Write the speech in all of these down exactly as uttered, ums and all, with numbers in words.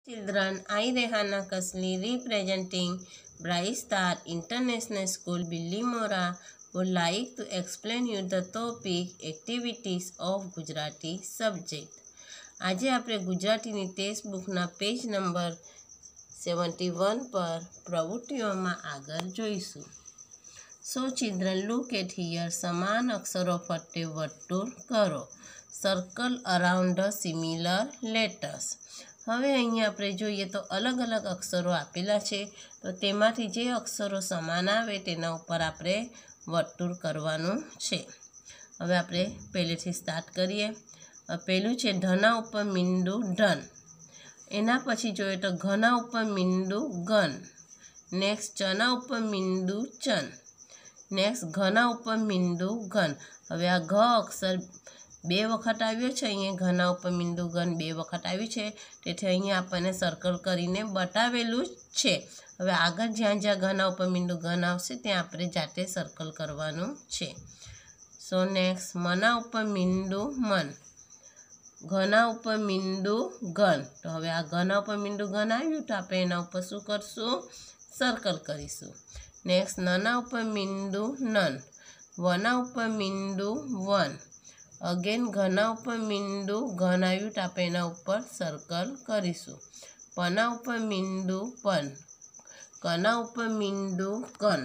Children, I Rehana Kasli representing Bright Star International School Billimora would like to explain you the topic activities of Gujarati subject. આજે આપણે ગુજરાતીની text બુકના page number seventy one પર પ્રવૃત્તિઓમાં આગળ જોઈશું. So children look at here. સમાન અક્ષરો ફરતે વર્તુળ કરો. Circle around the similar letters. હવે અહીંયા આપણે જોઈએ તો અલગ અલગ અક્ષરો આપેલા છે, તો તેમાંથી જે અક્ષરો સમાન આવે તેના ઉપર આપણે વર્તુળ કરવાનું છે. હવે આપણે પહેલેથી સ્ટાર્ટ કરીએ. પહેલું છે ધના ઉપર મીંડું ધન. એના પછી જોઈએ તો ઘના ઉપર મીંડું ગન. નેક્સ્ટ ચના ઉપર મીંડું ચન. નેક્સ્ટ ઘના ઉપર મીંડું ઘન. હવે આ ઘ અક્ષર બે વખત આવ્યો છે, અહીંયા ઘના ઉપર મીંડું ઘન બે વખત આવ્યું છે, તેથી અહીંયા આપણને સર્કલ કરીને બતાવેલું જ છે. હવે આગળ જ્યાં જ્યાં ઘના ઉપર મીંડું ઘન આવશે ત્યાં આપણે જાતે સર્કલ કરવાનું છે. સો નેક્સ્ટ મના ઉપર મીંડું મન. ઘના ઉપર મીંડું ઘન. તો હવે આ ઘના ઉપર મીંડું ઘન આવ્યું તો આપણે એના ઉપર શું કરશું? સર્કલ કરીશું. નેક્સ્ટ નના ઉપર મીંડું નન. વના ઉપર મીંડું વન. અગેન ઘના ઉપર મીંડું ઘન આવ્યું તો આપણે એના ઉપર સર્કલ કરીશું. પના ઉપર મીંડું પન. કના ઉપર મીંડું કન.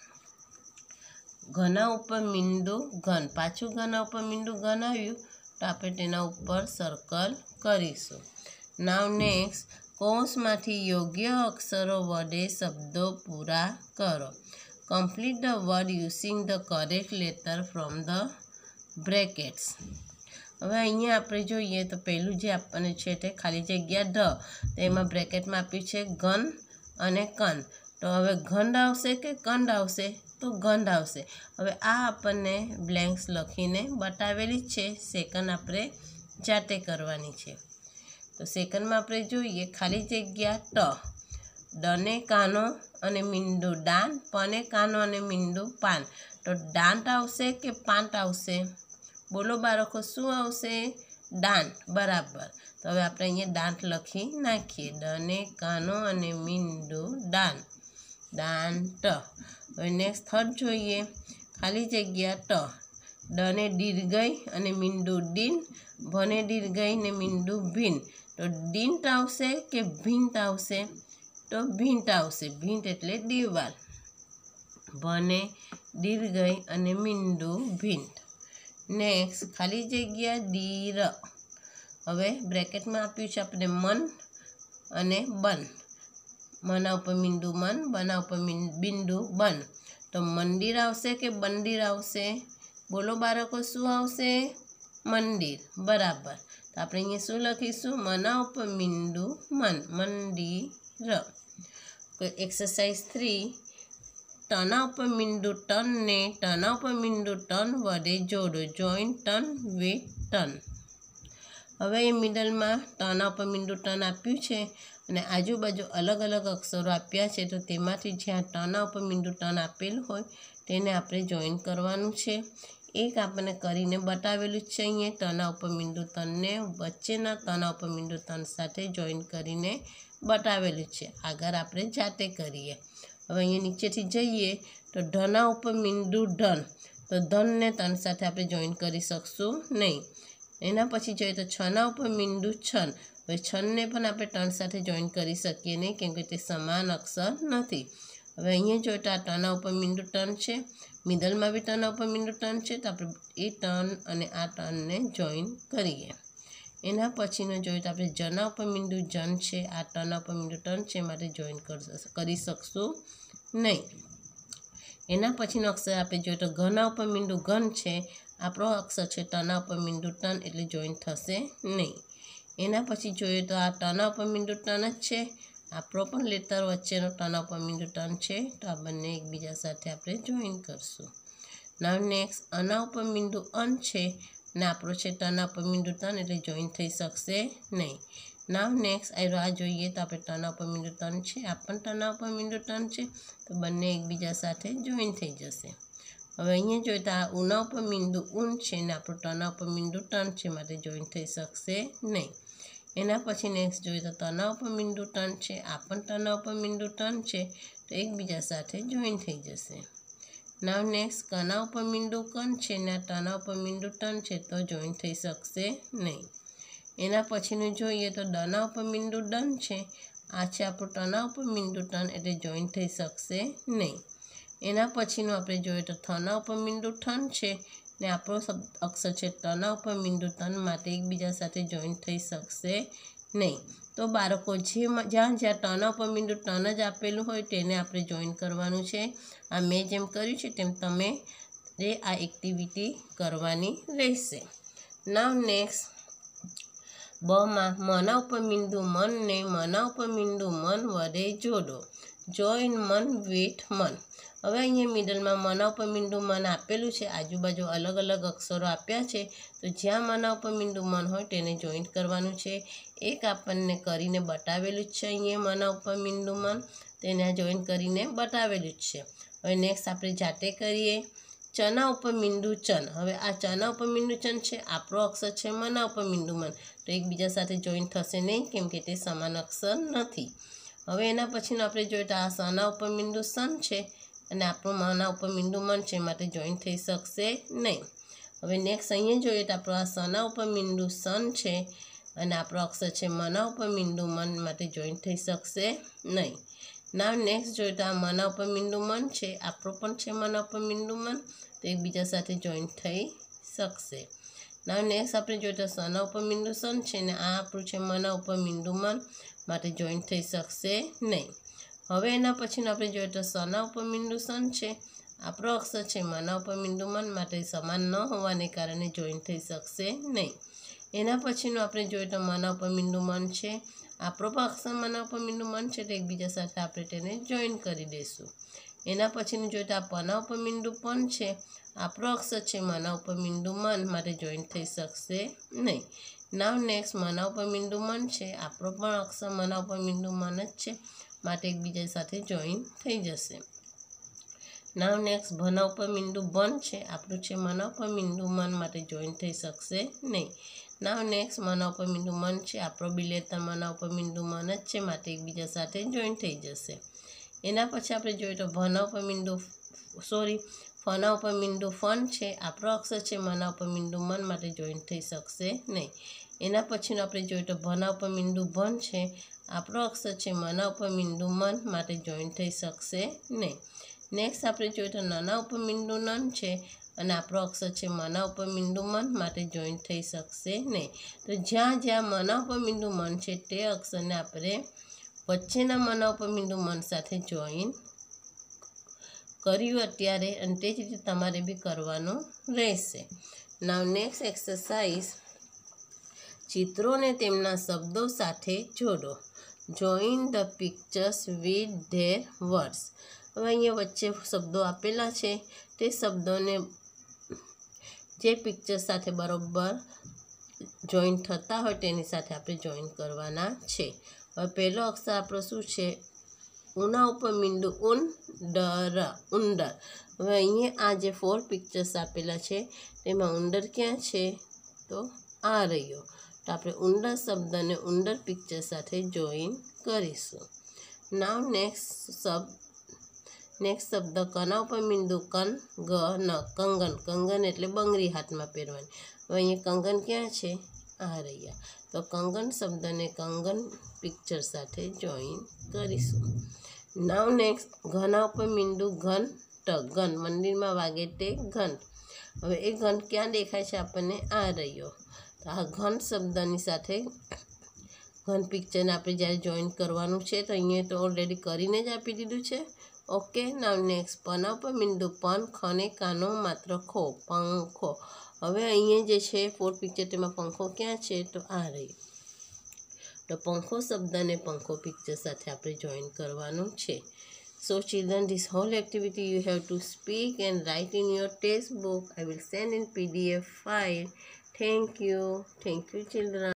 ઘના ઉપર મીંડું ઘન. પાછું ઘના ઉપર મીંડું ઘન આવ્યું તો આપણે તેના ઉપર સર્કલ કરીશું. નાવ નેક્સ્ટ કૌંસમાંથી યોગ્ય અક્ષરો વડે શબ્દો પૂરા કરો. Complete the word using the correct letter from the brackets. હવે અહીંયા આપણે જોઈએ તો પહેલું જે આપણને છે તે ખાલી જગ્યા ધ, તો એમાં બ્રેકેટમાં આપ્યું છે ઘન અને કન. તો હવે ગંધ આવશે કે કંદ આવશે? તો ગંધ આવશે. હવે આ આપણને બ્લેન્ક્સ લખીને બતાવેલી જ છે, સેકન્ડ આપણે જાતે કરવાની છે. તો સેકન્ડમાં આપણે જોઈએ ખાલી જગ્યા ટ. ડને કાનો અને મીંડું દાન. પને કાનો અને મીંડું પાન. તો દાંત આવશે કે પાંટ આવશે? બોલો બાળકો, શું આવશે? દાંત. બરાબર. તો હવે આપણે અહીંયા દાંત લખી નાખીએ. ડને કાનો અને મીંડું દાન. દાંત. હવે નેક્સ્ટ થર્ડ જોઈએ ખાલી જગ્યા ટ. ડને દીર્ઘઈ અને મીંડું દીન. ભને દીર્ઘઈ ને મીંડું ભીન. તો દીંત આવશે કે ભીંત આવશે? તો ભીંત આવશે. ભીંત એટલે દિવાલ. ભને દીર્ઘઈ અને મીંડું ભીંત. નેક્સ્ટ ખાલી જગ્યા દીર. હવે બ્રેકેટમાં આપ્યું છે આપણે મન અને બન. મના ઉપર મીંડું મન, બના ઉપર બિંદુ બન. તો મંદિર આવશે કે બંદિર આવશે? બોલો બાળકો, શું આવશે? મંદિર. બરાબર. તો આપણે અહીંયા શું લખીશું? મના ઉપર મીંડું મન, મંદિર. Exercise three. ટના ઉપર મીંડું ટન ને ટના ઉપર મીંડું ટન વડે જોડો. Join ton with ton. હવે એ મિડલમાં ટના ઉપર મીંડું ટન આપ્યું છે અને આજુબાજુ અલગ અલગ અક્ષરો આપ્યા છે, તો તેમાંથી જ્યાં ટના ઉપર મીંડું ટન આપેલું હોય તેને આપણે જોઈન કરવાનું છે. એક આપણને કરીને બતાવેલું જ છે અહીંયા. ટના ઉપર મીંડું તનને વચ્ચેના ટના ઉપર મીંડું તન સાથે જોઈન કરીને બતાવેલું છે. આગળ આપણે જાતે કરીએ. હવે અહીંયા નીચેથી જઈએ તો ધના ઉપર મીંડું ધન. તો ધનને તન સાથે આપણે જોઈન કરી શકશું નહીં. એના પછી જોઈએ તો છના ઉપર મીંડું છન. હવે છનને પણ આપણે ટન સાથે જોઈન કરી શકીએ નહીં, કેમ કે તે સમાન અક્ષર નથી. હવે અહીંયા જોઈએ તો આ ટના ઉપર મીંડું ટન છે, મિડલમાં બી ટના ઉપર મીંડું ટન છે, તો આપણે એ ટન અને આ ટનને જોઈન કરીએ. એના પછીનો જોઈએ તો આપણે જના ઉપર મીંડું જન છે, આ ટના ઉપર મીંડું ટન છે, માટે જોઈન કરી શકશું નહીં. એના પછીનો અક્ષર આપણે જોઈએ તો ઘના ઉપર મીંડું ઘન છે, આપણો અક્ષર છે ટના ઉપર મીંડું ટન, એટલે જોઈન થશે નહીં. એના પછી જોઈએ તો આ ટના ઉપર મીંડું ટન જ છે, આપણો પણ લેટર વચ્ચેનો ટના ઉપર મીંડું ટન છે, તો આ બંને એકબીજા સાથે આપણે જોઈન કરશું. નાવ નેક્સ્ટ અના ઉપર મીંડું અન છે ને આપણો છે ટના ઉપર મીંડું ટન, એટલે જોઈન થઈ શકશે નહીં. નાવ નેક્સ્ટ આવ્યો આ જોઈએ તો આપણે ટના ઉપર મીંડું ટન છે, આ પણ ટના ઉપર મીંડું ટન છે, તો બંને એકબીજા સાથે જોઈન થઈ જશે. હવે અહીંયા જોઈએ તો આ ઉના ઉપર મીંડું ઊન છે ને આપણું ટના ઉપર મીંડું ટન છે, માટે જોઈન થઈ શકશે નહીં. એના પછી નેક્સ્ટ જોઈએ તો તના ઉપર મીંડું ટન છે, આ પણ તના ઉપર મીંડું ટન છે, તો એકબીજા સાથે જોઈન થઈ જશે. નાવ નેક્સ્ટ કના ઉપર મીંડું કન છે ને તના ઉપર મીંડું ટન છે, તો જોઈન થઈ શકશે નહીં. એના પછીનું જોઈએ તો દના ઉપર મીંડું ડન છે, આ છે આપણું તના ઉપર મીંડું ટન, એટલે જોઈન થઈ શકશે નહીં. એના પછીનું આપણે જોઈએ તો થના ઉપર મીંડું ઠન છે ને આપણો શબ્દ અક્ષર છે તના ઉપર મીંડું ટન, માટે એકબીજા સાથે જોઈન થઈ શકશે નહીં. તો બાળકો જે જ્યાં જ્યાં તના ઉપર મીંડું ટન જ આપેલું હોય તેને આપણે જોઈન કરવાનું છે. આ મેં જેમ કર્યું છે તેમ તમે આ એક્ટિવિટી કરવાની રહેશે. નાવ નેક્સ્ટ બમાં મના ઉપર મીંડું મન ને મના ઉપર મીંડું મન વડે જોડો. જોઈન મન વિથ મન. હવે અહીંયા મિડલમાં મના ઉપર મીંડું મન આપેલું છે, આજુબાજુ અલગ અલગ અક્ષરો આપ્યા છે, તો જ્યાં મના ઉપર મીંડું મન હોય તેને જોઈન્ટ કરવાનું છે. એક આપણને કરીને બતાવેલું જ છે, અહીંયા મના ઉપર મીંડું મન તેને જોઈન કરીને બતાવેલું જ છે. હવે નેક્સ્ટ આપણે જાતે કરીએ. ચના ઉપર મીંડું ચન. હવે આ ચના ઉપર મીંડું ચન છે, આપણો અક્ષર છે મના ઉપર મીંડું મન, તો એકબીજા સાથે જોઈન થશે નહીં કેમ કે તે સમાન અક્ષર નથી. હવે એના પછીનું આપણે જોઈએ તો આ સના ઉપર મીંડું સન છે અને આપણું મના ઉપર મીંડું મન છે, માટે જોઈન થઈ શકશે નહીં. હવે નેક્સ્ટ અહીંયા જોઈએ તો આપણું આ સના ઉપર મીંડું સન છે અને આપણો અક્ષર છે મના ઉપર મીંડું મન, માટે જોઈન થઈ શકશે નહીં. નાવ નેક્સ્ટ જોઈએ તો આ મના ઉપર મીંડું મન છે, આપણો પણ છે મના ઉપર મીંડું મન, તો એકબીજા સાથે જોઈન થઈ શકશે. નાવ નેક્સ્ટ આપણે જોઈએ તો સના ઉપર મીંડું સન છે ને આ આપણું છે મના ઉપર મીંડું મન, માટે જોઈન થઈ શકશે નહીં. હવે એના પછીનું આપણે જોઈએ તો સના ઉપર મીંડું સન છે, આપણો અક્ષર છે મના ઉપર મીંડું મન, માટે સમાન ન હોવાને કારણે જોઈન થઈ શકશે નહીં. એના પછીનું આપણે જોઈએ તો મના ઉપર મીંડું મન છે, આપણો પણ અક્ષર મના ઉપર મીંડું મન છે, તો એકબીજા સાથે આપણે તેને જોઈન કરી દઈશું. એના પછીનું જોઈએ તો આ પના ઉપર મીંડું પન છે, આપણો અક્ષર છે મના ઉપર મીંડું મન, માટે જોઈન થઈ શકશે નહીં. નાવ નેક્સ્ટ મના ઉપર મીંડું મન છે, આપણો પણ અક્ષર મના ઉપર મીંડું મન જ છે, માટે એકબીજા સાથે જોઈન થઈ જશે. નાવ નેક્સ્ટ ભના ઉપર મીંડું બન છે, આપણું છે મના ઉપર મીંડું મન, માટે જોઈન થઈ શકશે નહીં. નાવ નેક્સ્ટ મના ઉપર મીંડું મન છે, આપણો બિલેતર મના ઉપર મીંડું મન જ છે, માટે એકબીજા સાથે જોઈન થઈ જશે. એના પછી આપણે જોઈએ તો ભના ઉપર મીંડું સોરી ફના ઉપર મીંડું ફન છે, આપણો અક્ષર છે મના ઉપર મીંડું મન, માટે જોઈન થઈ શકશે નહીં. એના પછીનું આપણે જોઈએ તો ભના ઉપર મીંડું ભન છે, આપણો અક્ષર છે મના ઉપર મીંડું મન, માટે જોઈન થઈ શકશે નહીં. નેક્સ્ટ આપણે જોઈએ તો નાના ઉપર મીંડું નન છે અને આપણો અક્ષર છે મના ઉપર મીંડું મન, માટે જોઈન થઈ શકશે નહીં. તો જ્યાં જ્યાં મના ઉપર મીંડું મન છે તે અક્ષરને આપણે વચ્ચેના મના ઉપર મીંડું મન સાથે જોઈન કર્યું અત્યારે, અને તે જ રીતે તમારે બી કરવાનું રહેશે. નાવ નેક્સ્ટ એક્સરસાઇઝ ચિત્રોને તેમના શબ્દો સાથે જોડો. Join the pictures with their words. હવે અહીંયા વચ્ચે શબ્દો આપેલા છે, તે શબ્દોને જે પિક્ચર સાથે બરોબર જોઈન થતા હોય તેની સાથે આપણે જોઈન કરવાના છે. હવે પહેલો અક્ષર આપણો શું છે? ઉના ઉપર મીંડું ઉન ડર ઉંદર. હવે અહીંયા આ જે ફોર પિક્ચર્સ આપેલા છે તેમાં ઉંદર ક્યાં છે? તો આ રહ્યો. તો આપણે ઉંદર શબ્દને ઉંદર પિક્ચર સાથે જોઈન કરીશું. નાવ નેક્સ્ટ શબ્દ નેક્સ્ટ શબ્દ કના ઉપર મીંડું કન ગ ન કંગન. કંગન એટલે બંગડી હાથમાં પહેરવાની. હવે અહીંયા કંગન ક્યાં છે? આ રહ્યા. તો કંગન શબ્દને કંગન પિક્ચર સાથે જોઈન કરીશું. નાવ નેક્સ્ટ ઘના ઉપર મીંડું ઘન ટ ઘન. મંદિરમાં વાગે તે ઘંટ. હવે એ ઘંટ ક્યાં દેખાય છે આપણને? આ રહ્યો. તો આ ઘન શબ્દની સાથે ઘન પિક્ચરને આપણે જ્યારે જોઈન કરવાનું છે તો અહીંયા તો ઓલરેડી કરીને જ આપી દીધું છે. ઓકે. નાવ નેક્સ્ટ પના ઉપર મીંડું પન ખને કાનો માત્ર ખો પંખો. હવે અહીંયા જે છે ફોર પિક્ચર તેમાં પંખો ક્યાં છે? તો આ રહ્યો. તો પંખો શબ્દને પંખો પિક્ચર સાથે આપણે જોઈન કરવાનું છે. So children, this whole activity you have to speak and write in your textbook. I will send in P D F file. Thank you. Thank you children.